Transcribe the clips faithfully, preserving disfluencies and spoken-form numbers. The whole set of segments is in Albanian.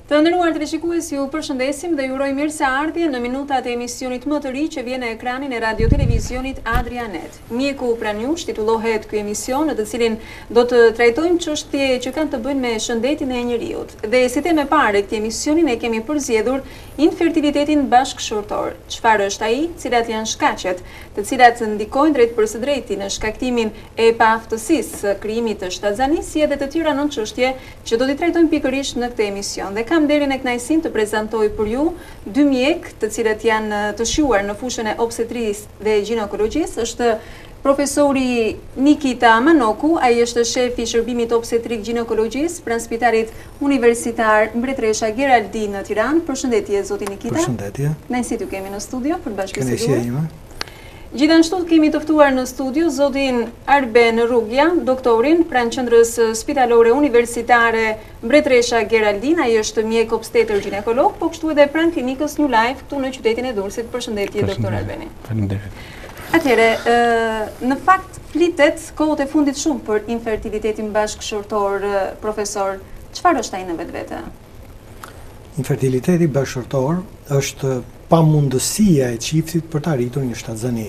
Të nderuar teleshikues, ju përshëndesim dhe ju uroj mirëseardhje në minutat e emisionit më të ri që vjen në ekranin e radio televizionit Adrianet. Mjeku pranë jush titullohet ky emision, në të cilin do të trajtojmë çështje që kanë të bëjnë me shëndetin e njeriut. Dhe si temë e parë këtij emisioni ne kemi përzgjedhur infertilitetin bashkëshortor. Çfarë është ai, cilat janë shkaqet, të cilat ndikojnë drejt për së drejti në shkaktimin e paaftësisë së krijimit të shtatzanisë, si edhe të tjera nën çështje që do t'i trajtojmë pikërisht në këtë emision. Dhe kam derin e kënaqësinë të prezantoj për ju dy mjek të cilët janë të shjuar në fushën e obstetrisë dhe ginekologjisë. Është profesori Nikita Manoku, ai është shefi i shërbimit obstetrik ginekologjisë pranë Spitalit Universitar Mbretëresha Geraldi në Tiranë. Përshëndetje zoti Nikita. Përshëndetje. Kënaqësi t'ju kemi në studio për të bashkëbiseduar. Kënaqësia ime. Gjithashtu kemi të ftuar në studio zotin Arben Rrugja, doktorin pranë Qendrës Spitalore Universitare Mbretëresha Geraldin. Ai është mjek obstetër ginekolog, po kështu edhe pranë klinikës New Life këtu në qytetin e Durrësit. Përshëndetje doktor Arbeni. Faleminderit. Atëherë, në fakt flitet kohët e fundit shumë për infertilitetin bashkëshortor, profesor. Çfarë është ai në vetvete? Infertiliteti bashkëshortor është pamundësia e çiftit për të arritur një shtatzani.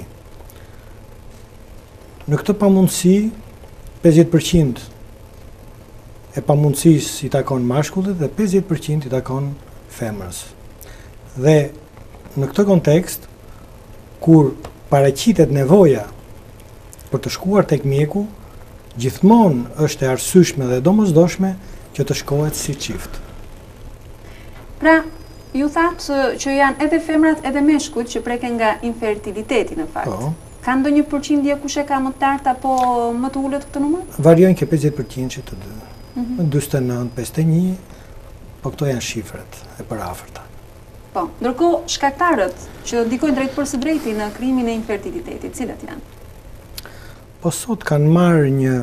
Në këtë pamundësi, pesëdhjetë përqind e pamundësisë i takon mashkullit dhe pesëdhjetë përqind i takon femrës. Dhe në këtë kontekst, kur paraqitet nevoja për të shkuar tek mjeku, gjithmonë është e arsyeshme dhe domosdoshme që të shkohet si çift. Pra, ju thatë që janë edhe femrat edhe meshkujt që preken nga infertiliteti në fakt. Po. Ka ndonjë përqindje kush e ka më të lartë apo më të ulët këtë numër? Variojnë ke pesëdhjetë përqind që të dy. dyадцet e nëntë, pesëdhjetë e një, po këto janë shifrat e parafërta. Po, ndërkohë shkaktarët që ndikojnë drejt për së drejti në krijimin e infertilitetit, cilat janë? Po sot kanë marrë një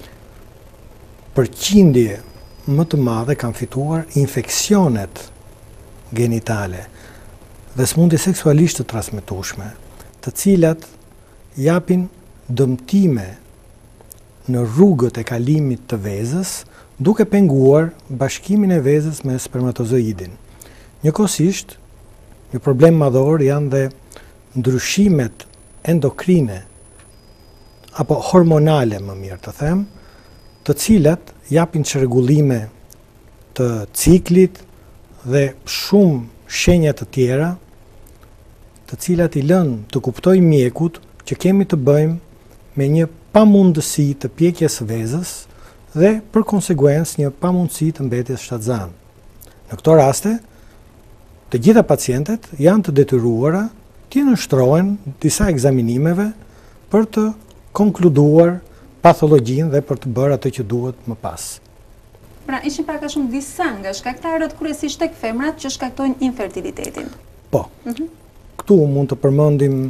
përqindje më të madhe, kanë fituar infeksionet genitale dhe smundje seksualisht të transmetueshme, të cilat japin dëmtime në rrugët e kalimit të vezës, duke penguar bashkimin e vezës me spermatozoidin. Njëkohësisht, një problem madhor janë dhe ndryshimet endokrine apo hormonale, më mirë të them, të cilat japin çrregullime të ciklit dhe shumë shenja të tjera, të cilat i lënë të kuptojë mjekut që kemi të bëjmë me një pamundësi të pjekjes së vezës dhe për konsekuencë një pamundësi të mbetjes shtatzan. Në këto raste, të gjitha pacientët janë të detyruara të nënshtrohen disa ekzaminimeve për të konkluduar pathologjinë dhe për të bërë atë që duhet më pas. Pra, ishin pak a shumë disa nga shkaktarët kryesisht tek femrat që shkaktojnë infertilitetin. Po. Këtu mund të përmendim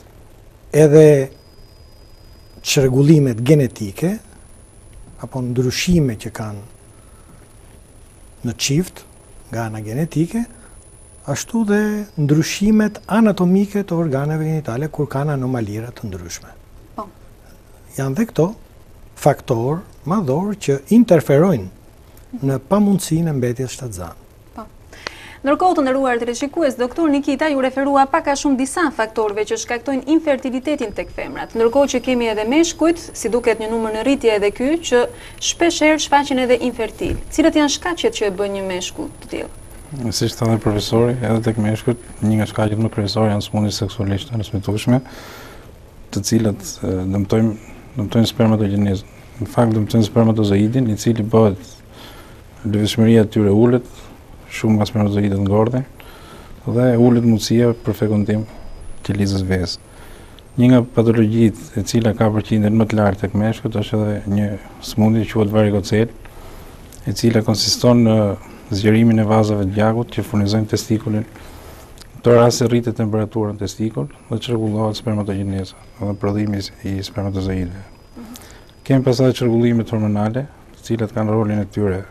edhe çrregullimet genetike apo ndryshime që kanë në çift nga ana genetike, ashtu dhe ndryshimet anatomike të organeve genitale kur kanë anomalira të ndryshme. Po. Janë dhe këto faktor madhor që interferojnë në pamundësinë e mbetjes shtatzan. Ndërkohë të nderuar teleshikues, doktor Nikita ju referua pak a shumë disa faktorëve që shkaktojnë infertilitetin tek femrat. Ndërkohë që kemi edhe meshkujt, si duket një numër në rritje edhe ky, që shpeshherë shfaqen edhe infertil. Cilat janë shkaqet që e bën një meshkull të tillë? Si thënë profesori, edhe tek meshkujt, një nga shkaqet më kryesore janë smundjet seksualisht të transmetueshme, të cilat dëmtojnë dëmtojnë spermatogjenezën. Në fakt dëmtojnë spermatozoidin, i cili bëhet lëvizshmëria e tyre ulet, shumë nga spermatozoidët ngorden dhe ullet mundësia për fekundim të lizës vezë. Një nga patologjitë e cila ka përqindjen më të lartë tek meshkujt është edhe një smundje që quhet varikocel, e cila konsiston në zgjerimin e vazave të gjakut që furnizojnë testikulin. Në këtë rast rritet temperatura në testikul dhe çrregullohet spermatogjeneza dhe prodhimi i spermatozoidëve. Kemi pastaj çrregullimet hormonale, të cilat kanë rolin e tyre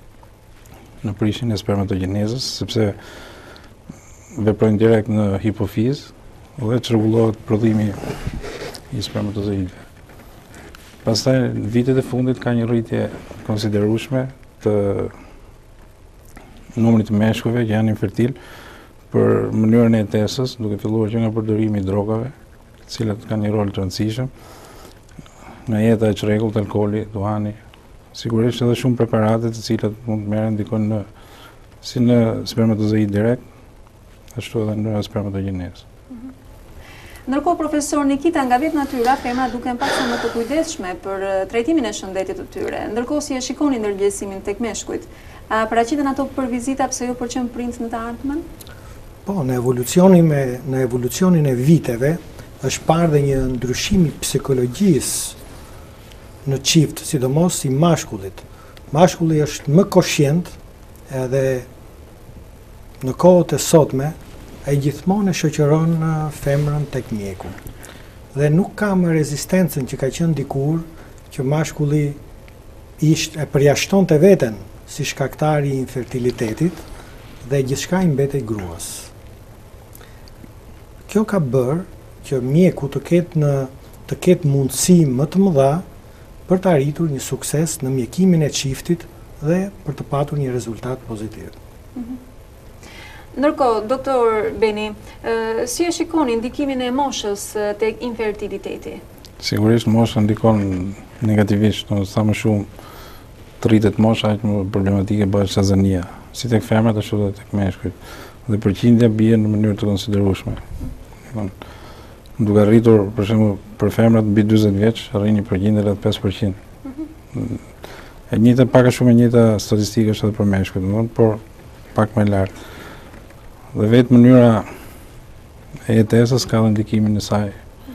në prishjen e spermatogjenezës, sepse veprojnë direkt në hipofizë dhe çrregullohet prodhimi i spermatozoidëve. Pastaj në vitet e fundit ka një rritje konsiderueshme të numrit të meshkujve që janë infertil për mënyrën e jetesës, duke filluar që nga përdorimi i drogave, të cilat kanë një rol të rëndësishëm, nga jeta e çrregullt, alkooli, duhani, sigurisht edhe shumë preparate të cilat mund të merren ndikojnë në si në spermatozoid direkt, ashtu edhe në spermatogjenezë. Ndërkohë, profesor Nikita, nga vetë natyra, femrat duken pak sa më të kujdesshme për trajtimin e shëndetit të tyre. Ndërkohë, si e shikoni ndërgjegjësimin tek meshkujt? A paraqiten ato për vizita pse jo për qenë prind në të ardhmen? Po, në evolucionin e në evolucionin e viteve është parë dhe një ndryshim i psikologjisë në çift, sidomos i mashkullit. Mashkulli është më koshient edhe në kohët e sotme ai gjithmonë e shoqëron femrën tek mjeku. Dhe nuk ka më rezistencën që ka qenë dikur që mashkulli ishte e përjashtonte veten si shkaktari i infertilitetit dhe gjithçka i mbetej gruas. Kjo ka bërë që mjeku të ketë në të ketë mundësi më të mëdha për të arritur një sukses në mjekimin e çiftit dhe për të patur një rezultat pozitiv. Mm-hmm. Ndërkohë, doktor Beni, si e shikoni ndikimin e moshës tek infertiliteti? Sigurisht mosha ndikon negativisht, do sa më shumë të rritet mosha, aq më problematike bëhet shazania, si tek femrat ashtu edhe tek meshkujt. Dhe përqindja bie në mënyrë të konsiderueshme. Duke arritur, për shembull, për femrat mbi dyzet vjeç, arrin një përqindje rreth pesë përqind. Mm-hmm. E njëjta pak a shumë e njëjta statistikë është edhe për meshkujt, domethënë, por pak më lart. Dhe vetë mënyra e jetesës ka dhe ndikimin e saj.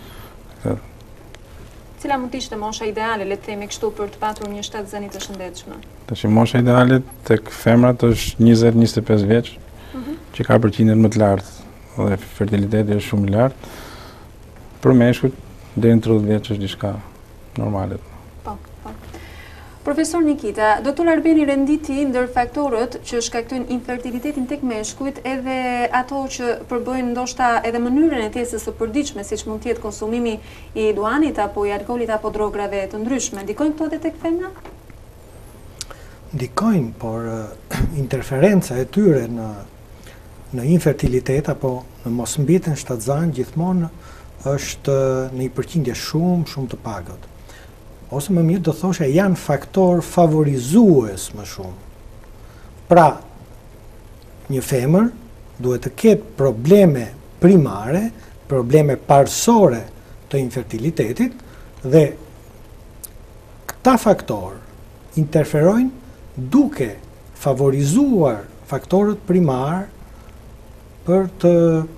Cila mund të ishte mosha ideale, le të themi kështu, për të patur një shtatzëni të shëndetshme? Tash mosha ideale tek femrat është njëzet njëzet e pesë vjeç, uh-huh. që ka përqindjen më të lartë dhe fertiliteti është shumë i lartë. Për meshkujt deri në tridhjetë vjeç është diçka normale. Po, po. Profesor Nikita, doktor Arbeni renditi ndër faktorët që shkaktojnë infertilitetin tek meshkujt edhe ato që përbëjnë ndoshta edhe mënyrën e jetesës së përditshme, siç mund të jetë konsumimi i duanit apo i alkoolit apo drograve të ndryshme. Ndikojnë këto edhe tek femra? Ndikojnë, por uh, interferenca e tyre në në infertilitet apo në mosmbjetjen shtatzan gjithmonë është në një përqindje shumë, shumë të pagët. Ose më mirë do thoshe janë faktor favorizues më shumë. Pra, një femër duhet të ketë probleme primare, probleme parsorë të infertilitetit dhe këta faktor interferojnë duke favorizuar faktorët primar për të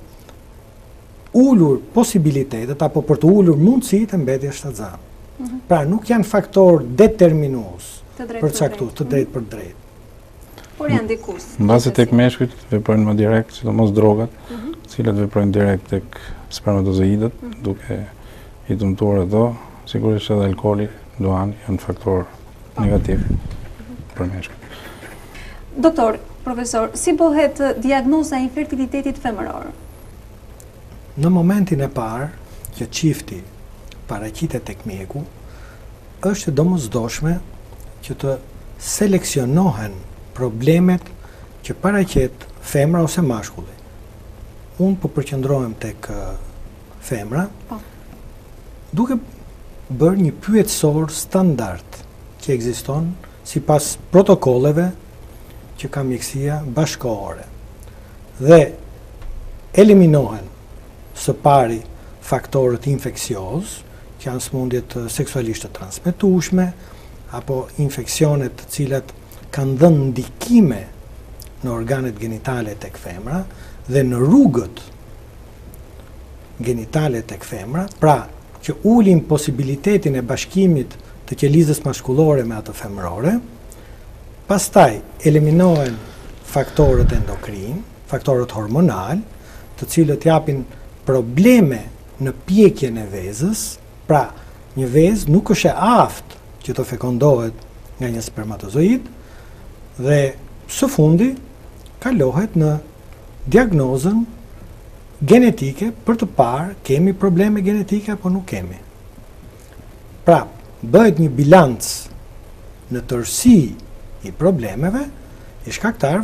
ulur posibilitetet apo për të ulur mundësitë e mbetjes shtatzanë. Pra, nuk janë faktor determinues për caktuar, të drejt për drejt. Por janë ndikues. Mbasi tek meshkujt veprojnë më direkt, sidomos drogat, të uh-huh. cilat veprojnë direkt tek spermatozoidët, uh-huh. duke i dëmtuar ato, sigurisht edhe alkooli, duani janë faktor negativ uh-huh. për meshkujt. Doktor, profesor, si bëhet diagnoza e infertilitetit femëror? Në momentin e parë që çifti paraqitet tek mjeku, është domosdoshme që të seleksionohen problemet që paraqet femra ose mashkulli. Unë po përqendrohem tek femra, po. duke bërë një pyetësor standard që ekziston sipas protokolleve që ka mjekësia bashkëkohore. Dhe eliminohen së pari faktorët infeksioz, që janë smundjet seksualisht të transmetueshme, apo infeksionet të cilat kanë dhënë ndikime në organet genitale tek femra dhe në rrugët genitale tek femra, pra që ulin posibilitetin e bashkimit të qelizës mashkullore me atë femërore, pastaj eliminohen faktorët endokrin, faktorët hormonal, të cilët japin probleme në pjekjen e vezës. Pra, një vezë nuk është e aftë që të fekondohet nga një spermatozoid dhe së fundi kalohet në diagnozën genetike për të parë kemi probleme genetike apo nuk kemi. Pra, bëhet një bilanc në tërësi i problemeve, i shkaktarëve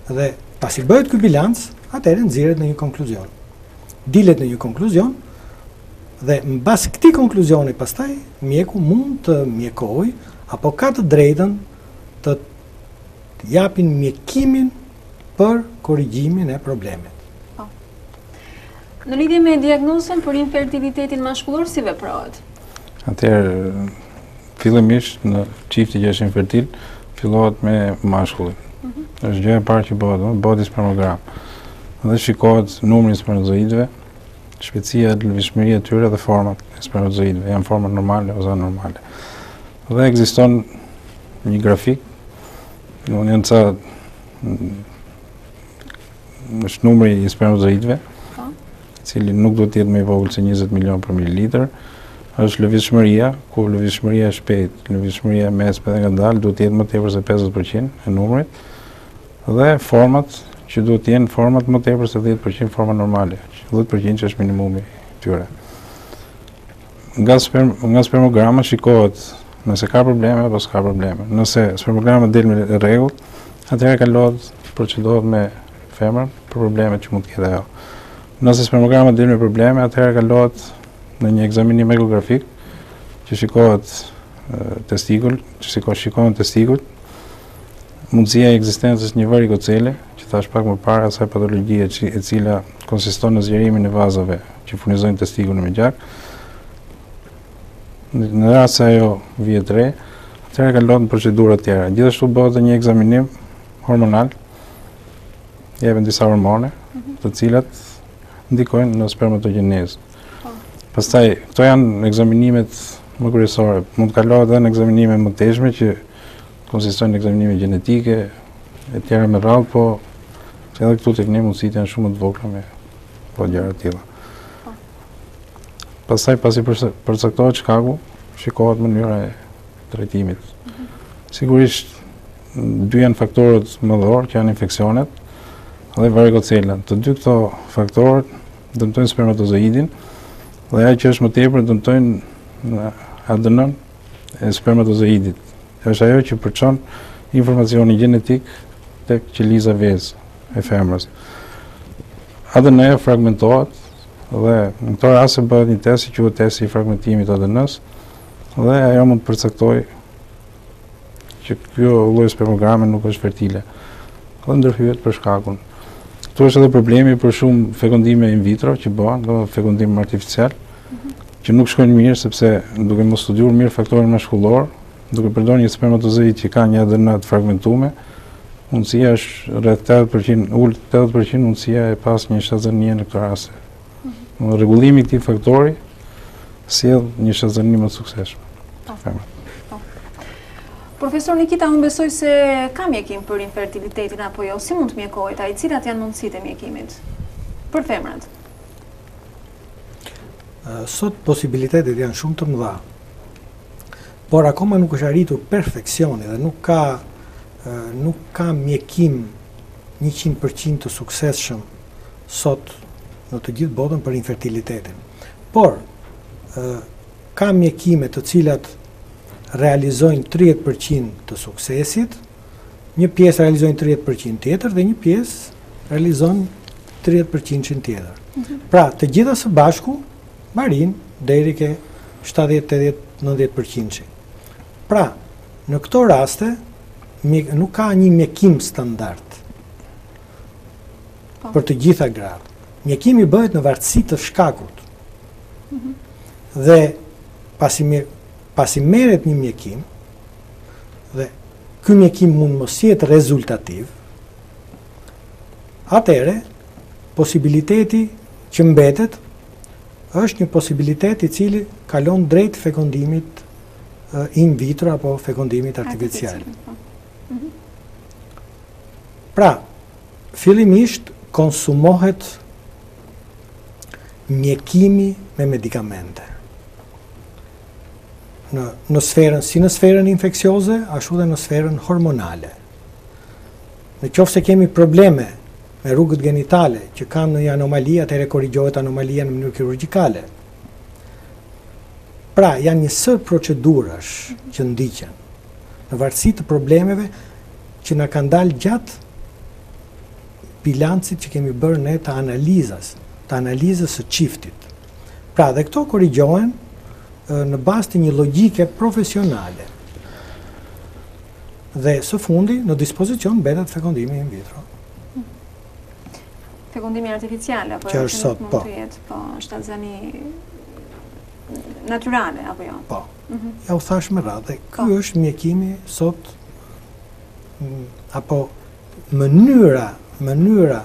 Dhe pasi bëhet ky bilanc, atëherë nxirret në një konkluzion. Dilet në një konkluzion dhe mbas këtij konkluzioni pastaj mjeku mund të mjekojë apo ka të drejtën të japin mjekimin për korrigjimin e problemit. Po. Në lidhje me diagnozën për infertilitetin mashkullor si veprohet? Atëherë, fillimisht në çifti që është infertil, fillohet me mashkullin. Mm-hmm. Është gjëja e parë që bëhet, bëhet spermogram. Dhe shikohet numri i spermatozoidëve, shpejtësia e lëvizshmëria e tyre dhe format e spermatozoidëve, janë forma normale ose anormale. Dhe ekziston një grafik, do të thonë ca është numri i spermatozoidëve, i cili nuk do të jetë më i vogël se njëzet milion për mililitër. Është lëvizshmëria, ku lëvizshmëria e shpejtë, lëvizshmëria e mesme dhe ngadalë duhet të jetë më tepër se pesëdhjetë përqind e numrit, dhe format që duhet të jenë format më tepër se dhjetë përqind forma normale, dhjetë përqind që është minimumi i tyre. Nga sperm, nga spermograma shikohet nëse ka probleme apo s'ka probleme. Nëse spermograma del me rregull, atëherë kalohet procedohet me femrën për problemet që mund të ketë ajo. Nëse spermograma del me probleme, atëherë kalohet në një ekzaminim ekografik që shikohet e, testikull, që shikohet shikohen testikull, mundësia e ekzistencës një varikocele, që thash pak më parë, asaj patologjie e cila konsiston në zgjerimin e vazave që furnizojnë testikullin me gjak. Në rast se ajo vihet re, atëherë kalohet në procedura të tjera. Gjithashtu bëhet një ekzaminim hormonal, jepen disa hormone, të cilat ndikojnë në spermatogjenezë. Pastaj, këto janë ekzaminimet më kryesore. Mund të kalohet edhe në ekzaminime më teshme që konsistojnë në ekzaminime gjenetike e tjera me radhë, po edhe këtu tek ne mundësitë janë shumë të vogla me po gjëra të tilla. Pastaj, pasi përcaktohet shkaku, shikohet mënyra e trajtimit. Mm-hmm. Sigurisht, dy janë faktorët mëdhor që janë infeksionet dhe varikocela. Të dy këto faktorët dëmtojnë spermatozoidin dhe ajo që është më tepër dëmtojnë A D N-n e spermatozoidit. Është ajo që përçon informacionin gjenetik tek qeliza vezë e femrës. A D N-ja fragmentohet dhe në këto raste bëhet një test që quhet testi i fragmentimit të A D N-s dhe ajo mund të përcaktojë që kjo lloj spermograme nuk është fertile dhe ndërhyet për shkakun. Këtu është edhe problemi për shumë fekondime in vitro që bëhen, do fekondim artificial, mm-hmm. që nuk shkojnë mirë sepse duke mos studiuar mirë faktorin mashkullor, duke përdorur një spermatozoid që ka një A D N të fragmentuar, mundësia është rreth tetëdhjetë përqind, ul tetëdhjetë përqind mundësia e pas një shtatëdhjetë në këtë rast. Mm-hmm. Rregullimi i këtij faktori sjell një shtatëdhjetë më të suksesshëm. Oh. Profesor Nikita, unë besoj se ka mjekim për infertilitetin apo jo, si mund të mjekohet, ai cilat janë mundësitë e mjekimit për femrat? Sot posibilitetet janë shumë të mëdha, por akoma nuk është arritur perfeksioni dhe nuk ka nuk ka mjekim njëqind përqind të suksesshëm sot në të gjithë botën për infertilitetin. Por ka mjekime të cilat realizojnë tridhjetë përqind të suksesit, një pjesë realizojnë tridhjetë përqind tjetër dhe një pjesë realizojnë tridhjetë përqind tjetër. Mm-hmm. Pra, të gjitha së bashku marrin deri ke shtatëdhjetë, tetëdhjetë, nëntëdhjetë përqind. Pra, në këto raste nuk ka një mjekim standard oh. për të gjitha gratë. Mjekimi bëhet në varësi të shkakut. Mm-hmm. Dhe pasi mjek Pasi merret një mjekim, dhe ky mjekim mund mos jetë rezultativ, atëherë posibiliteti që mbetet është një posibilitet i cili kalon drejt fekondimit uh, in vitro apo fekondimit artificial. Mm-hmm. Pra, fillimisht konsumohet mjekimi me medikamente. Në, në sferën, si në sferën infeksioze, ashtu dhe në sferën hormonale. Në qoftë se kemi probleme me rrugët genitale që kanë një anomali, atëherë korrigjohet anomalia në mënyrë kirurgjikale. Pra, janë një sër procedurash që ndiqen në varësi të problemeve që na kanë dalë gjatë bilancit që kemi bërë ne të analizës, të analizës së çiftit. Pra dhe këto korrigjohen në bazë të një logjike profesionale. Dhe së fundi, në dispozicion mbetet fekondimi in vitro. Fekondimi artificial, apo që është sot, po. Mund të jetë, po, shtatzani natyrale, apo jo? Po. Ja u thash me radhë, ky është mjekimi sot, apo mënyra, mënyra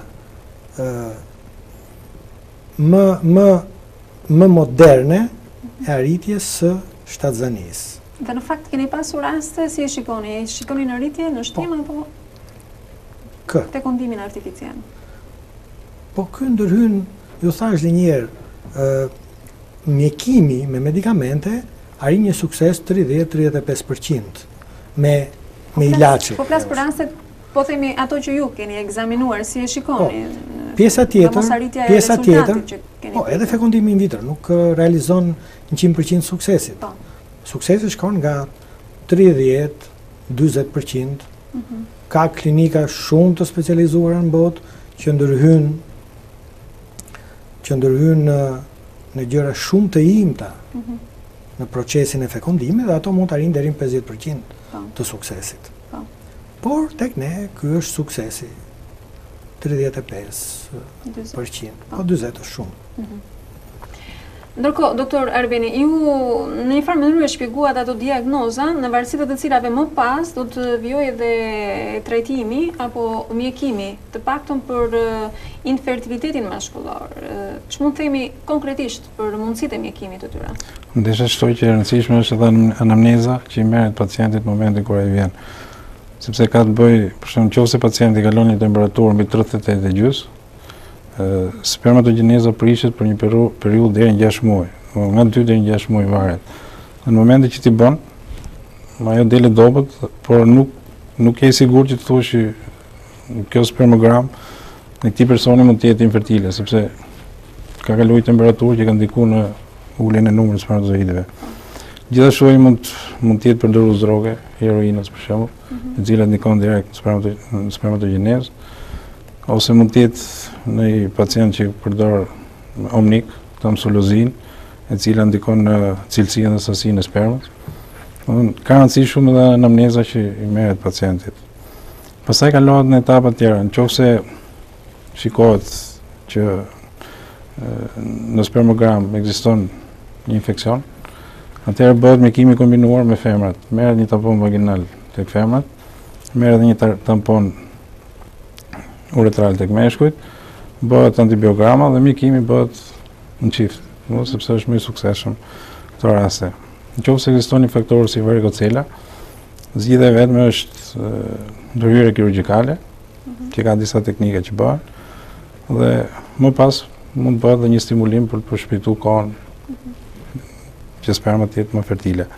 më, më, më moderne e arritjes së shtatzanisë. Dhe në fakt keni pasur raste si e shikoni? E shikoni në rritje, në shtim, apo kë? Fekondimin artificial? Po kë ndërhyn, ju thash dhe njerë, mjekimi me medikamente arrin një sukses tridhjetë deri në tridhjetë e pesë përqind me, me ilaçe. Po flas për rastet, po themi ato që ju keni ekzaminuar, si e shikoni? Po, pjesa tjetër, pjesa tjetër, po edhe fekondimi in vitro nuk realizon njëqind përqind suksesit. Po. Suksesi shkon nga tridhjetë deri në dyzet përqind. Mm-hmm. Ka klinika shumë të specializuara në botë që ndërhyn që ndërhyn në, në gjëra shumë të imta mm-hmm. në procesin e fekondimit dhe ato mund të arrijnë deri në pesëdhjetë përqind po. Të suksesit. Po. Por tek ne ky është suksesi tridhjetë e pesë përqind, po dyzet është shumë. Mm-hmm. Ndërkohë, doktor Arbeni, ju në një farë mënyrë shpjeguat ato diagnoza në varësi të të cilave më pas do të vijojë edhe trajtimi apo mjekimi të paktën për infertilitetin mashkullor. Ç'mund të themi konkretisht për mundësitë e mjekimit të tyre? Ndeshja shtoj që e rëndësishme është edhe anamneza që i merret pacientit në momentin kur ai vjen. Sepse ka të bëjë, për shembull, nëse pacienti kalon një temperaturë mbi tridhjetë e tetë e gjys, spermatogeneza prishet për një periudhë deri në gjashtë muaj, nga dy deri në gjashtë muaj varet. Në momentin që ti bën, ajo dele dobët, por nuk nuk je i sigurt që të thuash që kjo spermogram në këtij personi mund të jetë infertile, sepse ka kaluar temperaturë që ka ndikuar në uljen e numrit të spermatozoideve. Gjithashtu ai mund mund të jetë përdorus droge, heroinës për shembull, mm-hmm. e cila ndikon direkt në spermatogenezë. Ose mund të jetë në një pacient që përdor omnik, tamsulozin, e cila ndikon në cilësinë dhe sasinë e spermës. Ka rëndësi shumë edhe anamneza që i merret pacientit. Pastaj kalohet në etapa të tjera, nëse shikohet që në spermogram ekziston një infeksion, atëherë bëhet mjekimi kombinuar me femrat. Merret një tampon vaginal tek femrat, merret edhe një tampon uretral tek meshkujt, bëhet antibiograma dhe mjekimi bëhet në çift, no, sepse është më i suksesshëm këto raste. Nëse ekziston një faktor si varikocela, zgjidhja e vetme është ndërhyrje kirurgjikale, mm-hmm. që ka disa teknika që bëhen, dhe më pas mund bëhet dhe një stimulim për të përshpejtuar kohën mm-hmm. që sperma të jetë më fertile.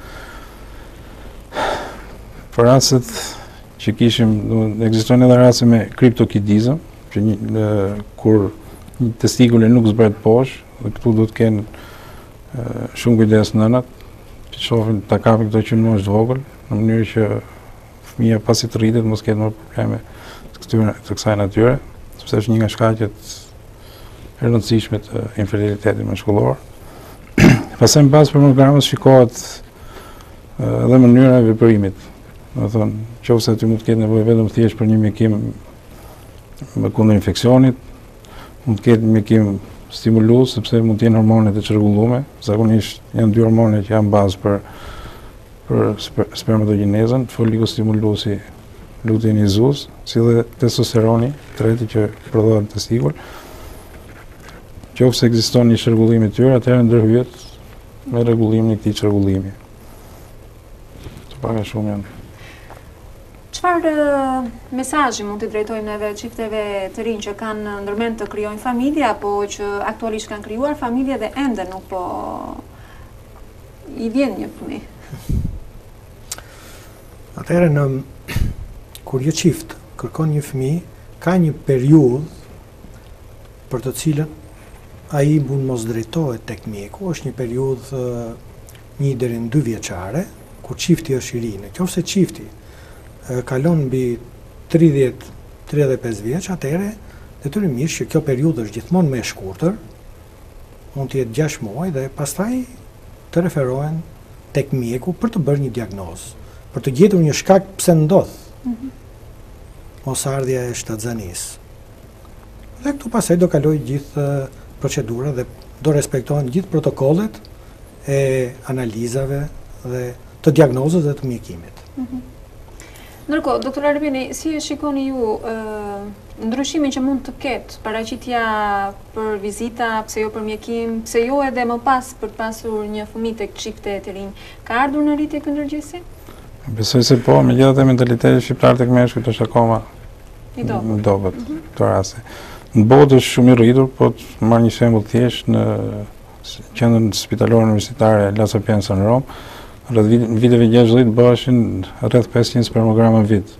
Për rastet që kishim, ekzistojnë edhe raste me kriptokidizëm, që një, në, kur një testikule nuk zbret poshtë, dhe këtu do të kenë e, shumë kujdes nënat, që shohin ta kapin këto që në është vogël, në mënyrë që fëmija pasi të rritet mos ketë më probleme të, këtyre, të kësaj natyre, sepse është një nga shkaqet e rëndësishme të infertilitetit mashkullor. Pastaj mbas programës shikohet edhe mënyra e veprimit. Do të thonë, nëse ti mund të ketë nevojë vetëm thjesht për një mjekim me kundër infeksionit, mund të ketë mjekim stimulues sepse mund të jenë hormonet e çrregulluara, zakonisht janë dy hormone që janë bazë për për spermatogenezën, folikostimuluesi luteinizus, si dhe testosteroni, treti që prodhohet në testikul. Nëse ekziston një çrregullim i tyre, atëherë ndërhyjet me rregullimin e këtij çrregullimi. Të paga shumë janë. Çfarë mesazhi mund t'i drejtojmë neve çifteve të rinj që kanë ndërmend të krijojnë familje apo që aktualisht kanë krijuar familje dhe ende nuk po i vjen një fëmijë? Atëherë në kur një çift kërkon një fëmijë, ka një periudhë për të cilën ai mund mos drejtohet tek mjeku, është një periudhë një deri në dy vjeçare, kur çifti është i ri. Nëse çifti kalon mbi tridhjetë tridhjetë e pesë vjeç, atëherë detyrimisht që kjo periudhë është gjithmonë më e shkurtër, mund të jetë gjashtë muaj dhe pastaj të referohen tek mjeku për të bërë një diagnozë, për të gjetur një shkak pse ndodh mm-hmm. mosardhja e shtatzanisë. Dhe këtu pastaj do kaloj gjithë procedura dhe do respektohen gjithë protokollet e analizave dhe të diagnozës dhe të mjekimit. Mm-hmm. Ndërkohë, doktor Arbeni, si e shikoni ju uh, ndryshimin që mund të ketë paraqitja për vizita, pse jo për mjekim, pse jo edhe më pas për të pasur një fëmijë tek çifte të rinj? Ka ardhur në rritje ky ndërgjegjësi? Besoj se po, megjithatë mentaliteti shqiptar tek meshkujt është akoma i dobët. I dobët mm -hmm. këto raste. Në botë është shumë i rritur, po të marr një shembull thjesht në qendrën spitalore universitare La Sapienza në Rom, rreth viteve gjashtëdhjetë bëheshin rreth pesëqind spermograma në vit.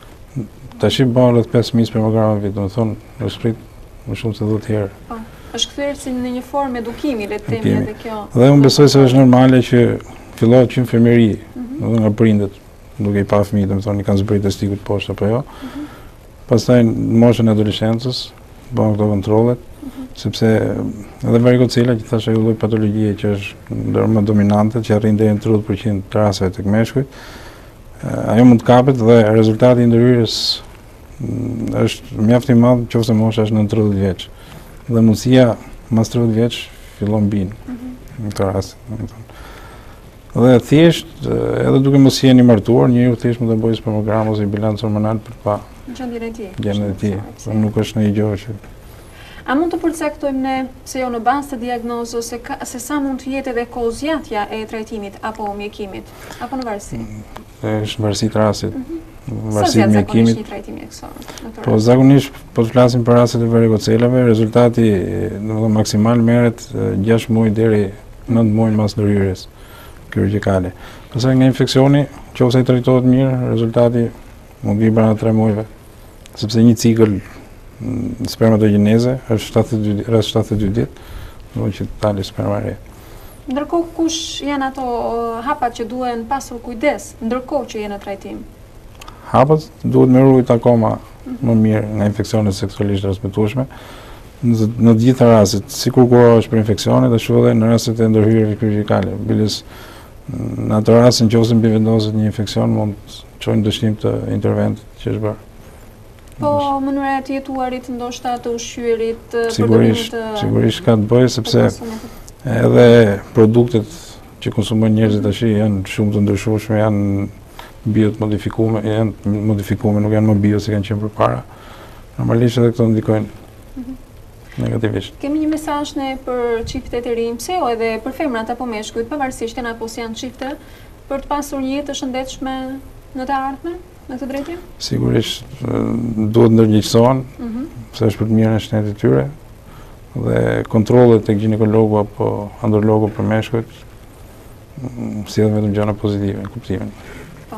Tash i bëhen rreth pesë mijë spermograma në vit, do të thonë është rrit më shumë se dhjetë herë. Po, është kthyer si në një formë edukimi, le të themi edhe kjo. Dhe unë besoj se është normale që fillohet që infirmeri, mm -hmm. do nga prindet, duke i pa fëmijët, do të thonë i kanë zbrit testikut poshtë apo jo. Mm -hmm. Pastaj në moshën e adoleshencës bëhen këto kontrollet, mm -hmm. sepse edhe varikocela, që thashë ajo lloj patologjie që është ndër më dominante, që arrin deri në tridhjetë përqind të rasteve tek meshkujt, ajo mund të kapet dhe rezultati i ndërhyrjes është mjaft i madh nëse mosha është në tridhjetë vjeç. Dhe mundësia mas tridhjetë vjeç fillon bin në këtë rast, domethënë. Dhe thjesht edhe duke mos qenë i martuar, njeriu thjesht mund të bëjë spermogram ose bilanc hormonal për pa gjendjen e tij. Gjendjen e tij, nuk është ndonjë gjë që. A mund të përcaktojmë ne se jo në bazë të diagnozës se, ka, se sa mund të jetë edhe kozjatja e trajtimit apo mjekimit, apo në varësi? Është në varësi të rastit. Mm-hmm. Varësi të mjekimit. Një trajtimi ekso, po zakonisht po të flasim për rastet e varikocelave, rezultati domethënë maksimal merret gjashtë muaj deri nëntë muaj pas ndërhyrjes kirurgjikale. Pastaj nga infeksioni, nëse ai trajtohet mirë, rezultati mund vi brenda tre muajve, sepse një cikël spermatogjeneze është rreth shtatëdhjetë dy ditë, do që të dalë sperma e re. Ndërkohë, kush janë ato hapat që duhen pasur kujdes, ndërkohë që jenë në trajtim? Hapat duhet me rujt akoma më mirë nga infeksionet seksualisht transmetueshme, në të gjitha rastet, sikur kurohesh për infeksionet, ashtu edhe në rastet e ndërhyrjeve kirurgjikale. Biles në ato raste nëse mbi vendoset një infeksion, mund të çojnë dështim të interventit që është bërë. Po, mënyra e të jetuarit, ndoshta të ushqyerit, sigurisht, të... Sigurisht ka të bëjë, sepse edhe produktet që konsumojnë njerëzit tash janë shumë të ndryshueshme, janë bio të modifikuar, janë modifikuar, nuk janë më bio si kanë qenë përpara. Normalisht edhe këto ndikojnë mm-hmm. negativisht. Kemi një mesazh ne për çiftet e rinj, pse jo edhe për femrat apo meshkujt, pavarësisht janë apo si janë çifte, për të pasur një jetë të shëndetshme në të ardhmen? Në këtë drejtim? Sigurisht duhet ndërgjegjësohen, mm -hmm. se është për të mirën e shtetit të tyre dhe kontrollet tek ginekologu apo andrologu për meshkujt sjellin vetëm gjëra pozitive në kuptimin. Po.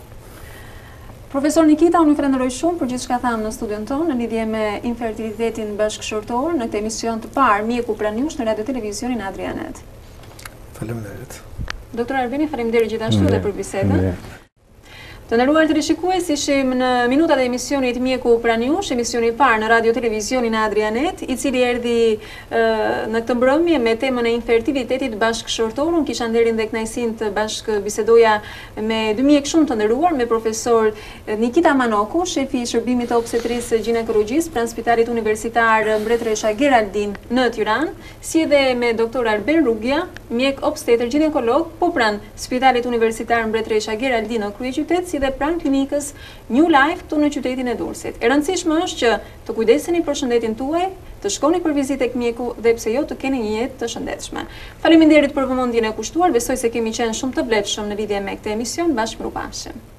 Profesor Nikita, unë ju falenderoj shumë për gjithçka thamë në studion tonë në lidhje me infertilitetin bashkëshortor në këtë emision të parë Mjeku pranë jush në Radio Televizionin Adrianet. Faleminderit. Doktor Arbeni, faleminderit gjithashtu edhe për bisedën. Të nderuar teleshikues, ishim në minutat e emisionit Mjeku pranë jush, emisioni i parë në Radio Televizionin Adrianet, i cili erdhi uh, në këtë mbrëmje me temën e infertilitetit bashkëshortor. Unë kisha nderin dhe kënaqësinë të bashkë bisedoja me dy mjek shumë të nderuar, me profesor Nikita Manoku, shefi i shërbimit të obstetrisë ginekologjisë pranë Spitalit Universitar Mbretëresha Geraldin në Tiranë, si edhe me doktor Arben Rugja, mjek obstetër ginekolog, po pranë Spitalit Universitar Mbretëresha Geraldin në kryeqytet, si dhe pranë klinikës New Life këtu në qytetin e Durrësit. E rëndësishme është që të kujdeseni për shëndetin tuaj, të shkoni për vizitë tek mjeku dhe pse jo të keni një jetë të shëndetshme. Faleminderit për vëmendjen e kushtuar, besoj se kemi qenë shumë të vlefshëm në lidhje me këtë emision. Bashkëpërpafshim.